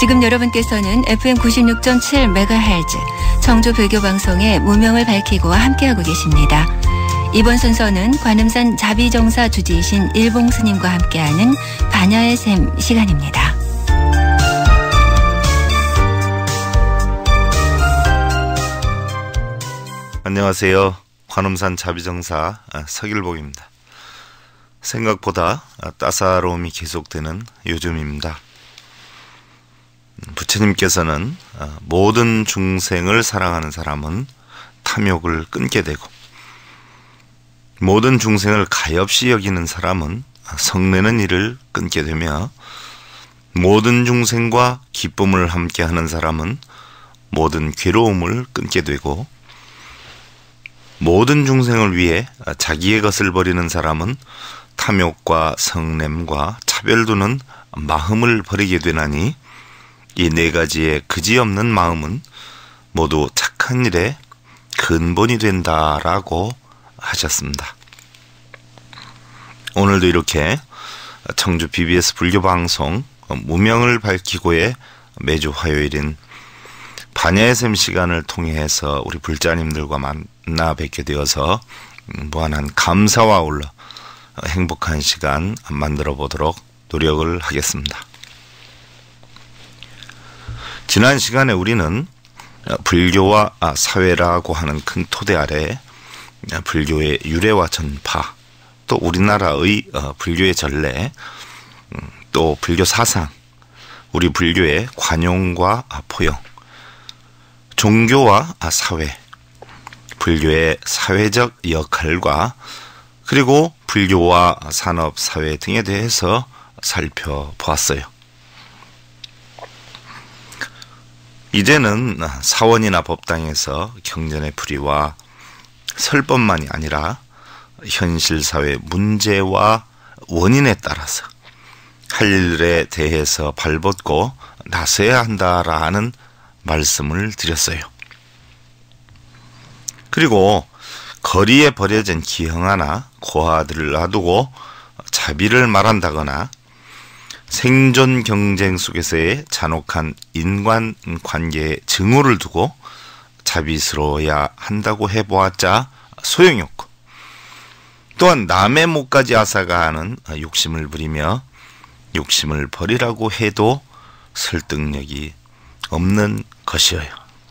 지금 여러분께서는 FM 96.7MHz 청주 불교방송의 무명을 밝히고 함께하고 계십니다. 이번 순서는 관음산 자비정사 주지이신 일봉 스님과 함께하는 반야의 샘 시간입니다. 안녕하세요. 관음산 자비정사 서길복입니다. 생각보다 따사로움이 계속되는 요즘입니다. 부처님께서는 모든 중생을 사랑하는 사람은 탐욕을 끊게 되고, 모든 중생을 가엾이 여기는 사람은 성내는 일을 끊게 되며, 모든 중생과 기쁨을 함께하는 사람은 모든 괴로움을 끊게 되고, 모든 중생을 위해 자기의 것을 버리는 사람은 탐욕과 성냄과 차별두는 마음을 버리게 되나니, 이 네 가지의 그지없는 마음은 모두 착한 일의 근본이 된다라고 하셨습니다. 오늘도 이렇게 청주 BBS 불교방송 무명을 밝히고의 매주 화요일인 반야의 샘 시간을 통해서 우리 불자님들과 만나 뵙게 되어서 무한한 감사와 아울러 행복한 시간 만들어 보도록 노력을 하겠습니다. 지난 시간에 우리는 불교와 사회라고 하는 큰 토대 아래 불교의 유래와 전파, 또 우리나라의 불교의 전례, 또 불교 사상, 우리 불교의 관용과 포용, 종교와 사회, 불교의 사회적 역할과 그리고 불교와 산업, 사회 등에 대해서 살펴보았어요. 이제는 사원이나 법당에서 경전의 풀이와 설법만이 아니라 현실 사회 문제와 원인에 따라서 할 일에 대해서 발벗고 나서야 한다라는 말씀을 드렸어요. 그리고 거리에 버려진 기형아나 고아들을 놔두고 자비를 말한다거나 생존 경쟁 속에서의 잔혹한 인간관계에 증오를 두고 자비스러워야 한다고 해보았자 소용이 없고, 또한 남의 목까지 앗아가는 욕심을 부리며 욕심을 버리라고 해도 설득력이 없는 것이어요.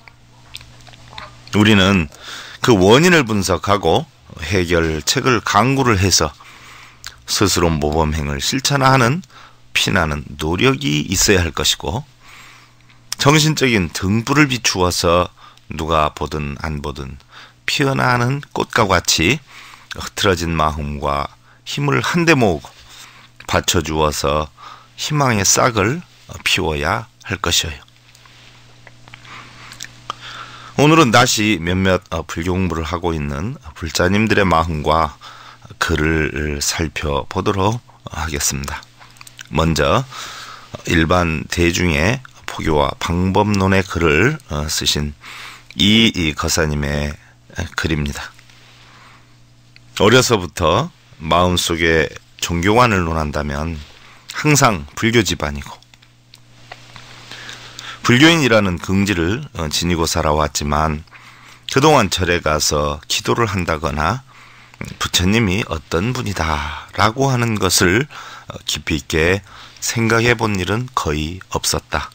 우리는 그 원인을 분석하고 해결책을 강구를 해서 스스로 모범행을 실천하는 피나는 노력이 있어야 할 것이고, 정신적인 등불을 비추어서 누가 보든 안 보든 피어나는 꽃과 같이 흐트러진 마음과 힘을 한데 모으고 받쳐주어서 희망의 싹을 피워야 할 것이에요. 오늘은 다시 몇몇 불교 공부를 하고 있는 불자님들의 마음과 글을 살펴보도록 하겠습니다. 먼저 일반 대중의 포교와 방법론의 글을 쓰신 이 거사님의 글입니다. 어려서부터 마음속에 종교관을 논한다면 항상 불교 집안이고, 불교인이라는 긍지를 지니고 살아왔지만 그동안 절에 가서 기도를 한다거나 부처님이 어떤 분이다 라고 하는 것을 깊이 있게 생각해 본 일은 거의 없었다.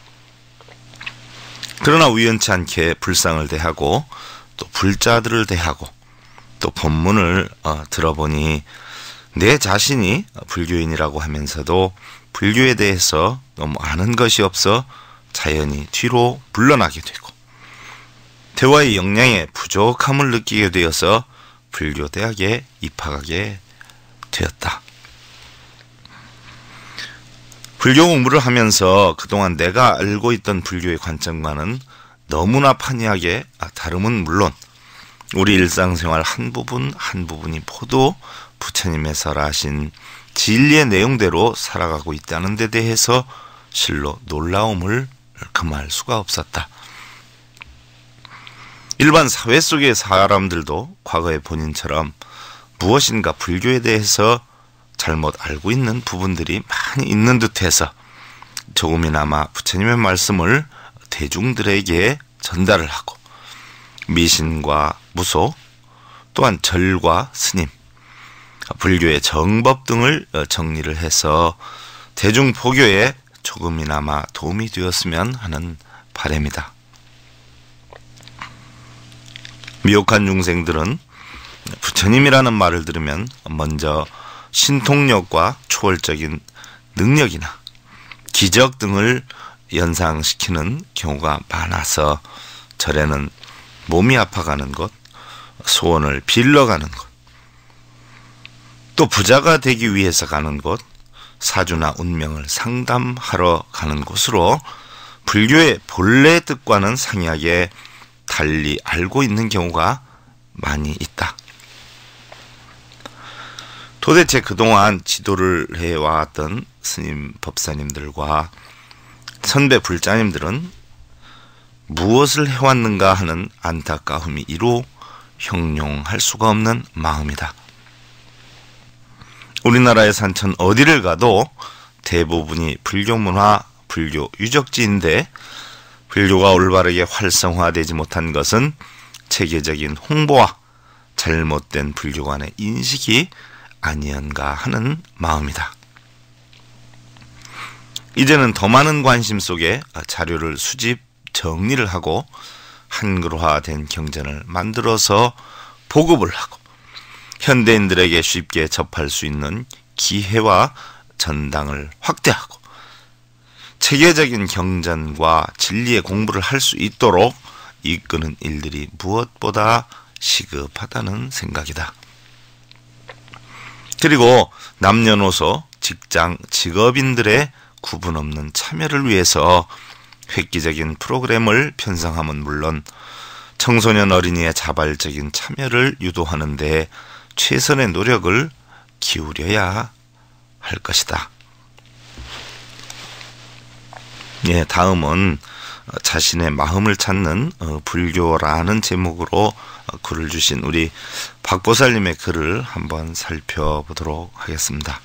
그러나 우연치 않게 불상을 대하고 또 불자들을 대하고 또 법문을 들어보니 내 자신이 불교인이라고 하면서도 불교에 대해서 너무 아는 것이 없어 자연히 뒤로 물러나게 되고, 대화의 역량에 부족함을 느끼게 되어서 불교대학에 입학하게 되었다. 불교 공부를 하면서 그동안 내가 알고 있던 불교의 관점과는 너무나 판이하게 다름은 물론 우리 일상생활 한 부분이 모두 부처님의 설하신 진리의 내용대로 살아가고 있다는 데 대해서 실로 놀라움을 금할 수가 없었다. 일반 사회 속의 사람들도 과거의 본인처럼 무엇인가 불교에 대해서 잘못 알고 있는 부분들이 많이 있는 듯해서 조금이나마 부처님의 말씀을 대중들에게 전달을 하고 미신과 무소 또한 절과 스님, 불교의 정법 등을 정리를 해서 대중 포교에 조금이나마 도움이 되었으면 하는 바람이다. 미혹한 중생들은 부처님이라는 말을 들으면 먼저 신통력과 초월적인 능력이나 기적 등을 연상시키는 경우가 많아서 절에는 몸이 아파가는 것, 소원을 빌러 가는 것, 또 부자가 되기 위해서 가는 곳, 사주나 운명을 상담하러 가는 곳으로 불교의 본래 뜻과는 상이하게 달리 알고 있는 경우가 많이 있다. 도대체 그동안 지도를 해왔던 스님 법사님들과 선배 불자님들은 무엇을 해왔는가 하는 안타까움이 이루 형용할 수가 없는 마음이다. 우리나라의 산천 어디를 가도 대부분이 불교 문화, 불교 유적지인데 불교가 올바르게 활성화되지 못한 것은 체계적인 홍보와 잘못된 불교관의 인식이 아니언가 하는 마음이다. 이제는 더 많은 관심 속에 자료를 수집, 정리를 하고 한글화된 경전을 만들어서 보급을 하고 현대인들에게 쉽게 접할 수 있는 기회와 전당을 확대하고 체계적인 경전과 진리의 공부를 할 수 있도록 이끄는 일들이 무엇보다 시급하다는 생각이다. 그리고 남녀노소, 직장, 직업인들의 구분 없는 참여를 위해서 획기적인 프로그램을 편성함은 물론 청소년 어린이의 자발적인 참여를 유도하는 데 최선의 노력을 기울여야 할 것이다. 예, 다음은 자신의 마음을 찾는 불교라는 제목으로 글을 주신 우리 박보살님의 글을 한번 살펴보도록 하겠습니다.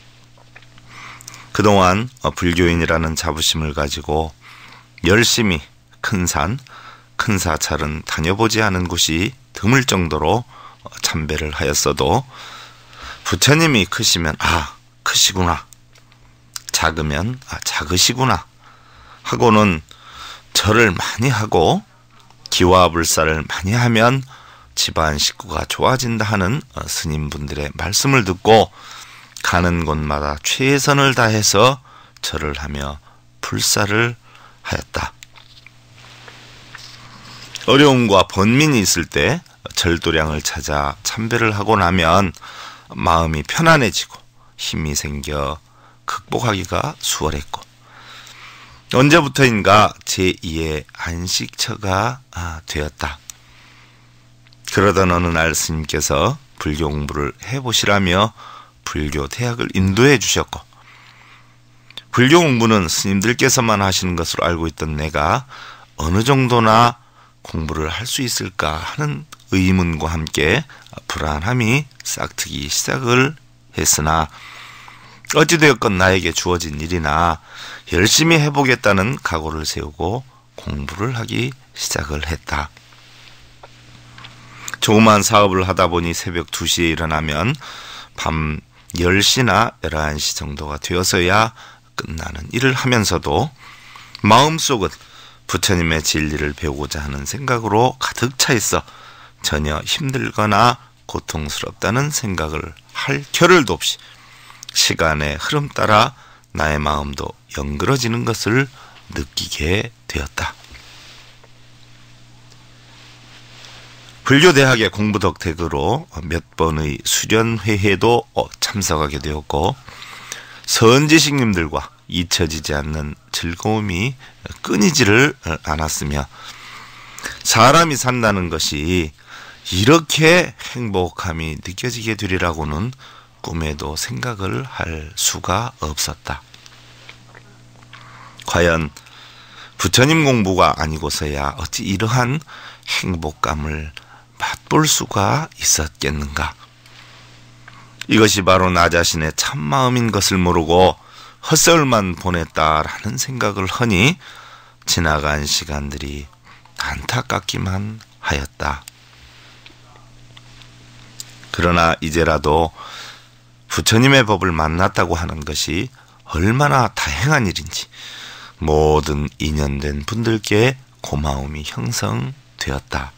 그동안 불교인이라는 자부심을 가지고 열심히 큰 산, 큰 사찰은 다녀보지 않은 곳이 드물 정도로 참배를 하였어도 부처님이 크시면 크시구나, 작으면 작으시구나 하고는 절을 많이 하고 기와불사를 많이 하면 집안 식구가 좋아진다 하는 스님분들의 말씀을 듣고 가는 곳마다 최선을 다해서 절을 하며 불사를 하였다. 어려움과 번민이 있을 때 절도량을 찾아 참배를 하고 나면 마음이 편안해지고 힘이 생겨 극복하기가 수월했고 언제부터인가 제2의 안식처가 되었다. 그러던 어느 날 스님께서 불교 공부를 해보시라며 불교 대학을 인도해 주셨고 불교 공부는 스님들께서만 하시는 것으로 알고 있던 내가 어느 정도나 공부를 할 수 있을까 하는 의문과 함께 불안함이 싹트기 시작을 했으나 어찌되었건 나에게 주어진 일이나 열심히 해보겠다는 각오를 세우고 공부를 하기 시작을 했다. 조그만 사업을 하다 보니 새벽 2시에 일어나면 밤 10시나 11시 정도가 되어서야 끝나는 일을 하면서도 마음속은 부처님의 진리를 배우고자 하는 생각으로 가득 차 있어 전혀 힘들거나 고통스럽다는 생각을 할 겨를도 없이 시간의 흐름 따라 나의 마음도 영그러지는 것을 느끼게 되었다. 불교대학의 공부 덕택으로 몇 번의 수련회에도 참석하게 되었고 선지식님들과 잊혀지지 않는 즐거움이 끊이지를 않았으며 사람이 산다는 것이 이렇게 행복함이 느껴지게 되리라고는 꿈에도 생각을 할 수가 없었다. 과연 부처님 공부가 아니고서야 어찌 이러한 행복감을 맛볼 수가 있었겠는가? 이것이 바로 나 자신의 참마음인 것을 모르고 헛세월만 보냈다라는 생각을 하니 지나간 시간들이 안타깝기만 하였다. 그러나 이제라도 부처님의 법을 만났다고 하는 것이 얼마나 다행한 일인지 모든 인연된 분들께 고마움이 형성되었다.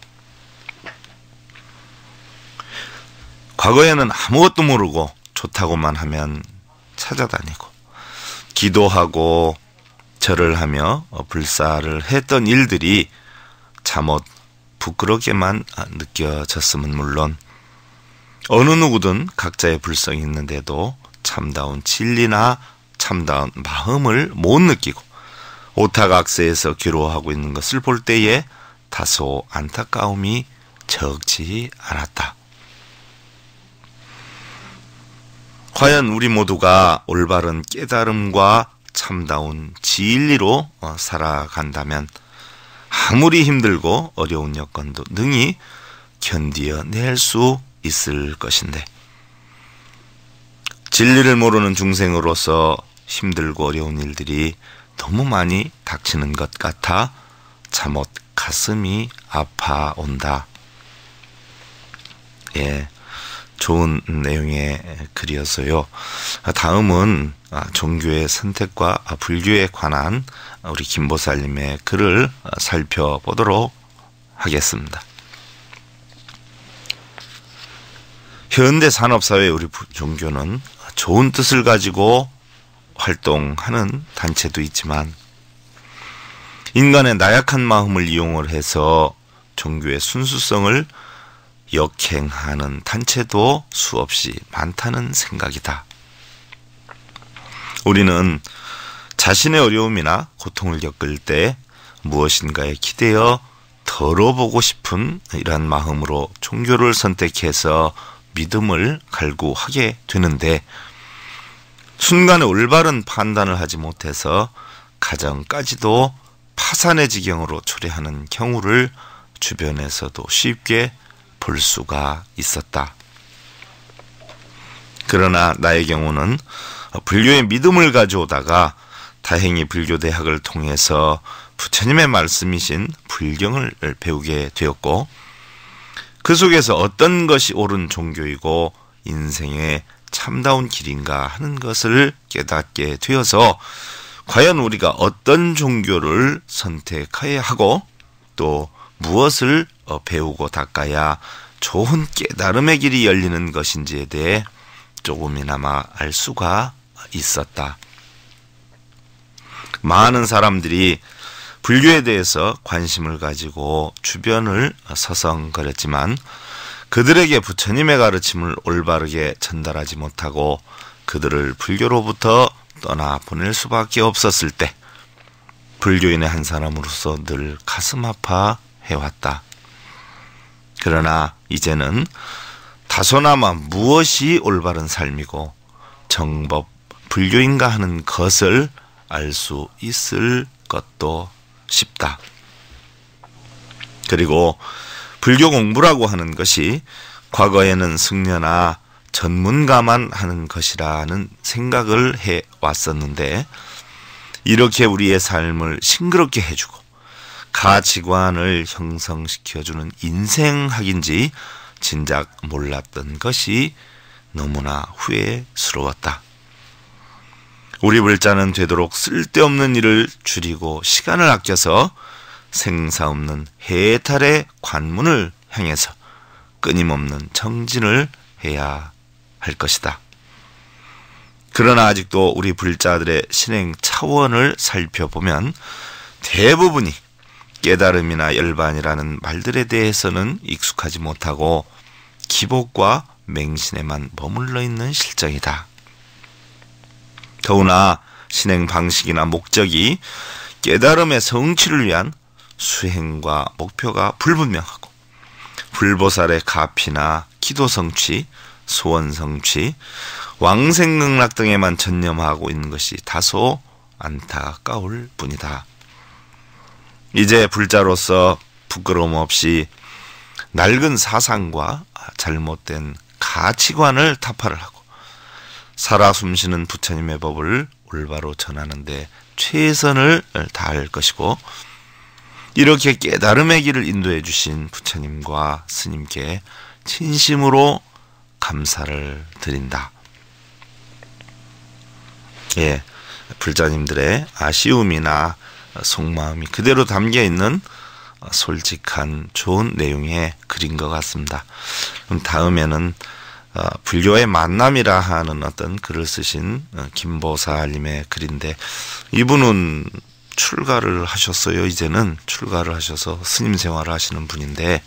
과거에는 아무것도 모르고 좋다고만 하면 찾아다니고 기도하고 절을 하며 불사를 했던 일들이 잠옷 부끄럽게만 느껴졌음은 물론 어느 누구든 각자의 불성이 있는데도 참다운 진리나 참다운 마음을 못 느끼고 오타각세에서 괴로워하고 있는 것을 볼 때에 다소 안타까움이 적지 않았다. 과연 우리 모두가 올바른 깨달음과 참다운 진리로 살아간다면 아무리 힘들고 어려운 여건도 능히 견디어낼 수 있을 것인데 진리를 모르는 중생으로서 힘들고 어려운 일들이 너무 많이 닥치는 것 같아 잠옷 가슴이 아파온다. 예, 좋은 내용의 글이어서요. 다음은 종교의 선택과 불교에 관한 우리 김보살님의 글을 살펴보도록 하겠습니다. 현대 산업사회 우리 종교는 좋은 뜻을 가지고 활동하는 단체도 있지만 인간의 나약한 마음을 이용을 해서 종교의 순수성을 역행하는 단체도 수없이 많다는 생각이다. 우리는 자신의 어려움이나 고통을 겪을 때 무엇인가에 기대어 덜어보고 싶은 이러한 마음으로 종교를 선택해서 믿음을 갈구하게 되는데 순간에 올바른 판단을 하지 못해서 가정까지도 파산의 지경으로 초래하는 경우를 주변에서도 쉽게 볼 수가 있었다. 그러나 나의 경우는 불교의 믿음을 가져오다가 다행히 불교대학을 통해서 부처님의 말씀이신 불경을 배우게 되었고 그 속에서 어떤 것이 옳은 종교이고 인생의 참다운 길인가 하는 것을 깨닫게 되어서 과연 우리가 어떤 종교를 선택해야 하고 또 무엇을 배우고 닦아야 좋은 깨달음의 길이 열리는 것인지에 대해 조금이나마 알 수가 있었다. 많은 사람들이 불교에 대해서 관심을 가지고 주변을 서성거렸지만 그들에게 부처님의 가르침을 올바르게 전달하지 못하고 그들을 불교로부터 떠나보낼 수밖에 없었을 때 불교인의 한 사람으로서 늘 가슴 아파해왔다. 그러나 이제는 다소나마 무엇이 올바른 삶이고 정법 불교인가 하는 것을 알 수 있을 것도 싶다. 그리고 불교 공부라고 하는 것이 과거에는 승려나 전문가만 하는 것이라는 생각을 해왔었는데 이렇게 우리의 삶을 싱그럽게 해주고 가치관을 형성시켜주는 인생학인지 진작 몰랐던 것이 너무나 후회스러웠다. 우리 불자는 되도록 쓸데없는 일을 줄이고 시간을 아껴서 생사 없는 해탈의 관문을 향해서 끊임없는 정진을 해야 할 것이다. 그러나 아직도 우리 불자들의 신행 차원을 살펴보면 대부분이 깨달음이나 열반이라는 말들에 대해서는 익숙하지 못하고 기복과 맹신에만 머물러 있는 실정이다. 더구나 신행 방식이나 목적이 깨달음의 성취를 위한 수행과 목표가 불분명하고 불보살의 가피나 기도 성취, 소원 성취, 왕생극락 등에만 전념하고 있는 것이 다소 안타까울 뿐이다. 이제 불자로서 부끄러움 없이 낡은 사상과 잘못된 가치관을 타파를 하고 살아 숨쉬는 부처님의 법을 올바로 전하는 데 최선을 다할 것이고, 이렇게 깨달음의 길을 인도해 주신 부처님과 스님께 진심으로 감사를 드린다. 예, 불자님들의 아쉬움이나 속마음이 그대로 담겨 있는 솔직한 좋은 내용의 글인 것 같습니다. 그럼 다음에는 불교의 만남이라 하는 어떤 글을 쓰신 김보살님의 글인데, 이분은 출가를 하셨어요. 이제는 출가를 하셔서 스님 생활을 하시는 분인데,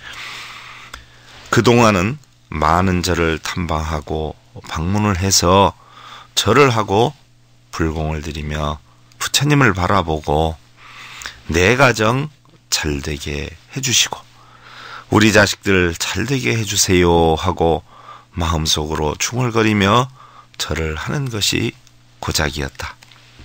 그동안은 많은 절을 탐방하고 방문을 해서 절을 하고 불공을 드리며 부처님을 바라보고 내 가정 잘되게 해주시고 우리 자식들 잘되게 해주세요 하고 마음속으로 중얼거리며 절을 하는 것이 고작이었다.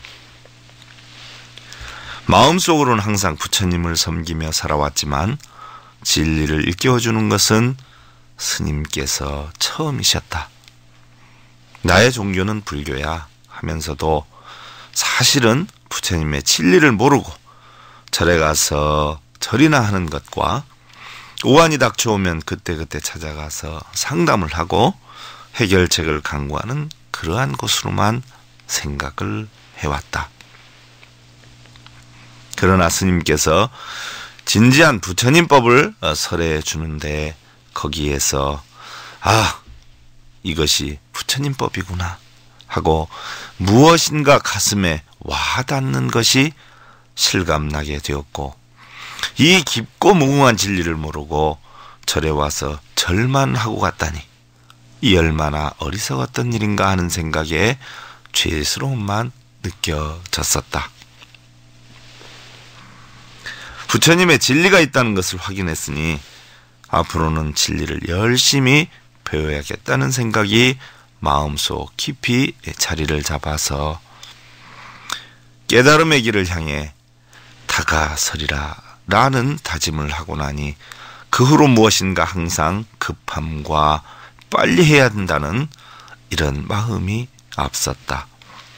마음속으로는 항상 부처님을 섬기며 살아왔지만 진리를 일깨워주는 것은 스님께서 처음이셨다. 나의 종교는 불교야 하면서도 사실은 부처님의 진리를 모르고 절에 가서 절이나 하는 것과 오한이 닥쳐오면 그때그때 찾아가서 상담을 하고 해결책을 강구하는 그러한 곳으로만 생각을 해왔다. 그러나 스님께서 진지한 부처님법을 설해 주는데 거기에서 이것이 부처님법이구나 하고 무엇인가 가슴에 와닿는 것이 실감나게 되었고, 이 깊고 무궁한 진리를 모르고 절에 와서 절만 하고 갔다니 이 얼마나 어리석었던 일인가 하는 생각에 죄스러움만 느껴졌었다. 부처님의 진리가 있다는 것을 확인했으니 앞으로는 진리를 열심히 배워야겠다는 생각이 마음속 깊이 자리를 잡아서 깨달음의 길을 향해 다가서리라 라는 다짐을 하고 나니 그 후로 무엇인가 항상 급함과 빨리 해야 한다는 이런 마음이 앞섰다.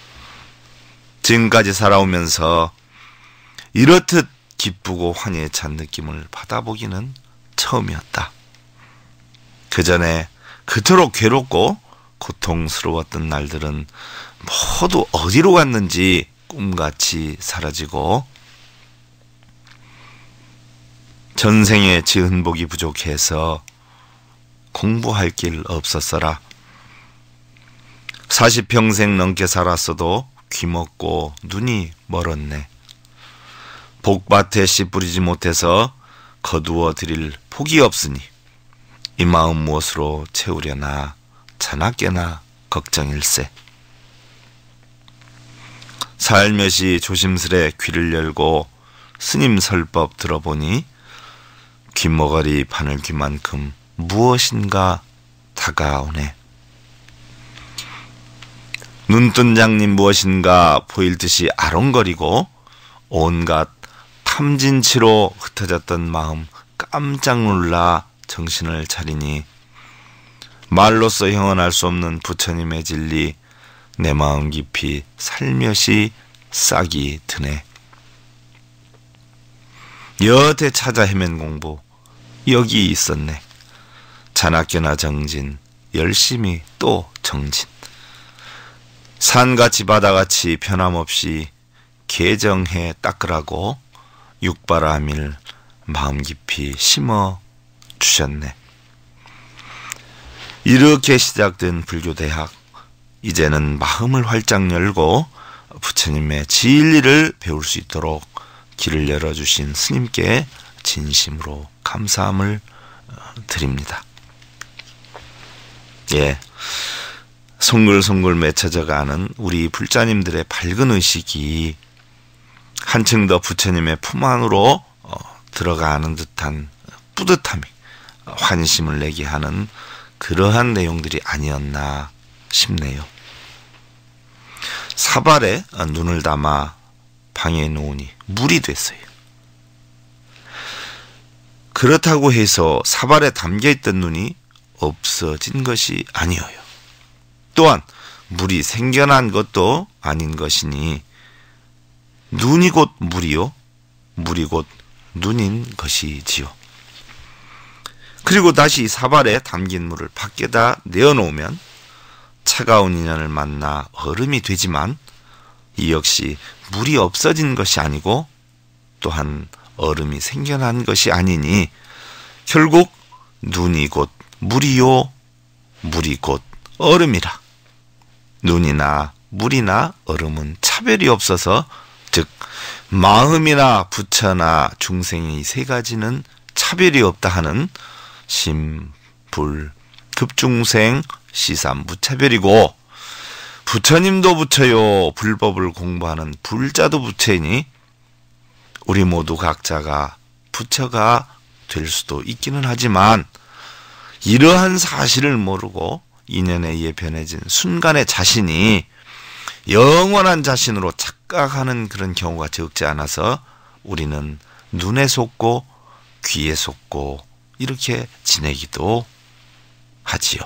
지금까지 살아오면서 이렇듯 기쁘고 환희에 찬 느낌을 받아보기는 처음이었다. 그 전에 그토록 괴롭고 고통스러웠던 날들은 모두 어디로 갔는지 꿈같이 사라지고 전생에 지은 복이 부족해서 공부할 길 없었어라. 40평생 넘게 살았어도 귀먹고 눈이 멀었네. 복밭에 씨 뿌리지 못해서 거두어 드릴 복이 없으니 이 마음 무엇으로 채우려나 자나깨나 걱정일세. 살며시 조심스레 귀를 열고 스님 설법 들어보니 귀머거리 바늘귀만큼 무엇인가 다가오네. 눈뜬 장님 무엇인가 보일 듯이 아롱거리고 온갖 탐진치로 흩어졌던 마음 깜짝 놀라 정신을 차리니 말로써 형언할 수 없는 부처님의 진리 내 마음 깊이 살며시 싹이 드네. 여태 찾아 헤맨 공부 여기 있었네. 자나깨나 정진 열심히 또 정진. 산같이 바다같이 변함없이 개정해 닦으라고 육바라밀 마음 깊이 심어 주셨네. 이렇게 시작된 불교대학, 이제는 마음을 활짝 열고 부처님의 진리를 배울 수 있도록 길을 열어주신 스님께 진심으로 감사함을 드립니다. 예, 송글송글 맺혀져가는 우리 불자님들의 밝은 의식이 한층 더 부처님의 품 안으로 들어가는 듯한 뿌듯함이 환심을 내게 하는 그러한 내용들이 아니었나 싶네요. 사발에 눈을 담아 방에 놓으니 물이 됐어요. 그렇다고 해서 사발에 담겨있던 눈이 없어진 것이 아니어요. 또한 물이 생겨난 것도 아닌 것이니 눈이 곧 물이요 물이 곧 눈인 것이지요. 그리고 다시 사발에 담긴 물을 밖에다 내어놓으면 차가운 인연을 만나 얼음이 되지만 이 역시 물이 없어진 것이 아니고 또한 얼음이 생겨난 것이 아니니 결국 눈이 곧 물이요 물이 곧 얼음이라. 눈이나 물이나 얼음은 차별이 없어서 즉 마음이나 부처나 중생의 세 가지는 차별이 없다 하는 심, 불, 급중생, 시삼 무차별이고 부처님도 부처요 불법을 공부하는 불자도 부처이니 우리 모두 각자가 부처가 될 수도 있기는 하지만 이러한 사실을 모르고 인연에 의해 변해진 순간의 자신이 영원한 자신으로 착각하는 그런 경우가 적지 않아서 우리는 눈에 속고 귀에 속고 이렇게 지내기도 하지요.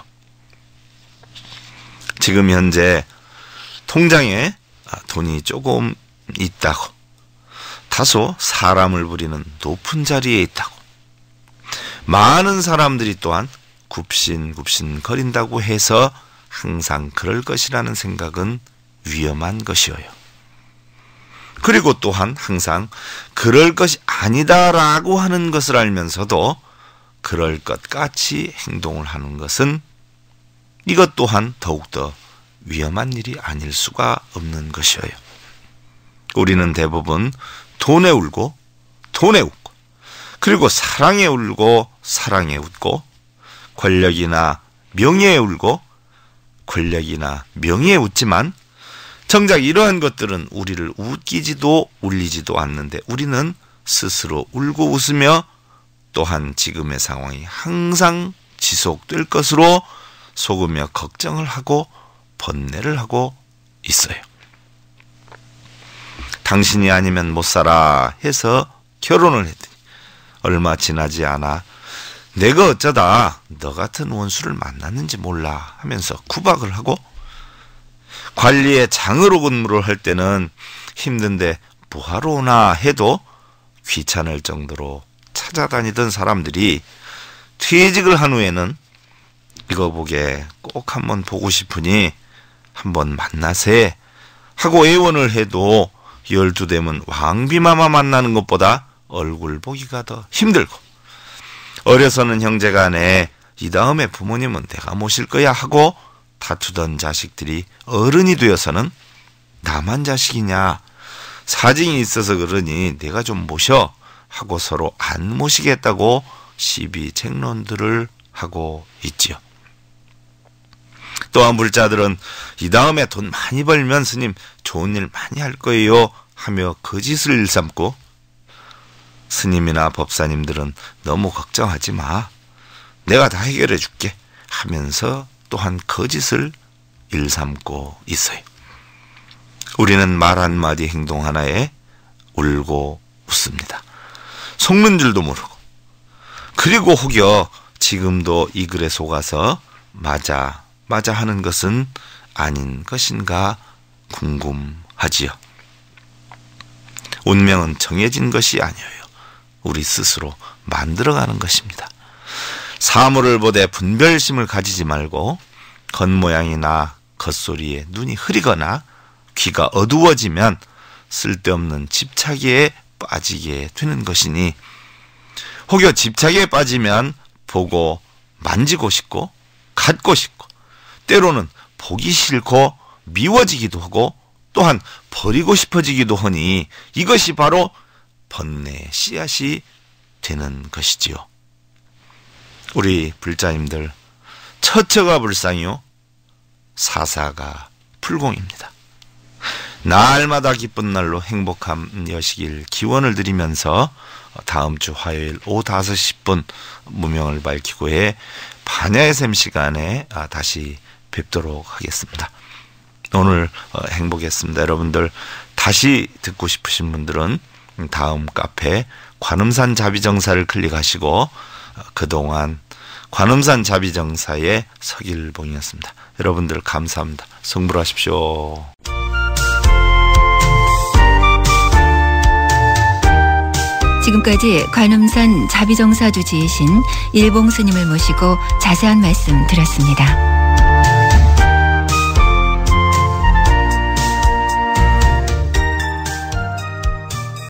지금 현재 통장에 돈이 조금 있다고 다소 사람을 부리는 높은 자리에 있다고 많은 사람들이 또한 굽신굽신 거린다고 해서 항상 그럴 것이라는 생각은 위험한 것이어요. 그리고 또한 항상 그럴 것이 아니다라고 하는 것을 알면서도 그럴 것 같이 행동을 하는 것은 이것 또한 더욱더 위험한 일이 아닐 수가 없는 것이어요. 우리는 대부분 돈에 울고 돈에 웃고 그리고 사랑에 울고 사랑에 웃고 권력이나 명예에 울고 권력이나 명예에 웃지만 정작 이러한 것들은 우리를 웃기지도 울리지도 않는데 우리는 스스로 울고 웃으며 또한 지금의 상황이 항상 지속될 것으로 속으며 걱정을 하고 번뇌를 하고 있어요. 당신이 아니면 못 살아 해서 결혼을 했더니 얼마 지나지 않아 내가 어쩌다 너 같은 원수를 만났는지 몰라 하면서 구박을 하고 관리에 장으로 근무를 할 때는 힘든데 뭐하러 오나 해도 귀찮을 정도로 찾아다니던 사람들이 퇴직을 한 후에는 이거 보게 꼭 한번 보고 싶으니 한번 만나세 하고 애원을 해도 12대면 왕비마마 만나는 것보다 얼굴 보기가 더 힘들고 어려서는 형제간에 이 다음에 부모님은 내가 모실 거야 하고 다투던 자식들이 어른이 되어서는 나만 자식이냐 사정이 있어서 그러니 내가 좀 모셔 하고 서로 안 모시겠다고 시비쟁론들을 하고 있지요. 또한 불자들은 이 다음에 돈 많이 벌면 스님 좋은 일 많이 할 거예요 하며 거짓을 일삼고 스님이나 법사님들은 너무 걱정하지 마 내가 다 해결해 줄게 하면서 또한 거짓을 일삼고 있어요. 우리는 말 한마디 행동 하나에 울고 웃습니다. 속는 줄도 모르고 그리고 혹여 지금도 이 글에 속아서 맞아 하는 것은 아닌 것인가 궁금하지요. 운명은 정해진 것이 아니에요. 우리 스스로 만들어가는 것입니다. 사물을 보되 분별심을 가지지 말고 겉모양이나 겉소리에 눈이 흐리거나 귀가 어두워지면 쓸데없는 집착에 빠지게 되는 것이니 혹여 집착에 빠지면 보고 만지고 싶고 갖고 싶고 때로는 보기 싫고 미워지기도 하고 또한 버리고 싶어지기도 하니 이것이 바로 번뇌의 씨앗이 되는 것이지요. 우리 불자님들 처처가 불상이요 사사가 불공입니다. 날마다 기쁜 날로 행복한 여시길 기원을 드리면서 다음 주 화요일 오후 5시 10분 무명을 밝히고의 반야의 샘 시간에 다시 뵙도록 하겠습니다. 오늘 행복했습니다. 여러분들 다시 듣고 싶으신 분들은 다음 카페 관음산 자비정사를 클릭하시고 그동안 관음산 자비정사의 서길봉이었습니다. 여러분들 감사합니다. 성불하십시오. 지금까지 관음산 자비정사 주지이신 일봉 스님을 모시고 자세한 말씀 드렸습니다.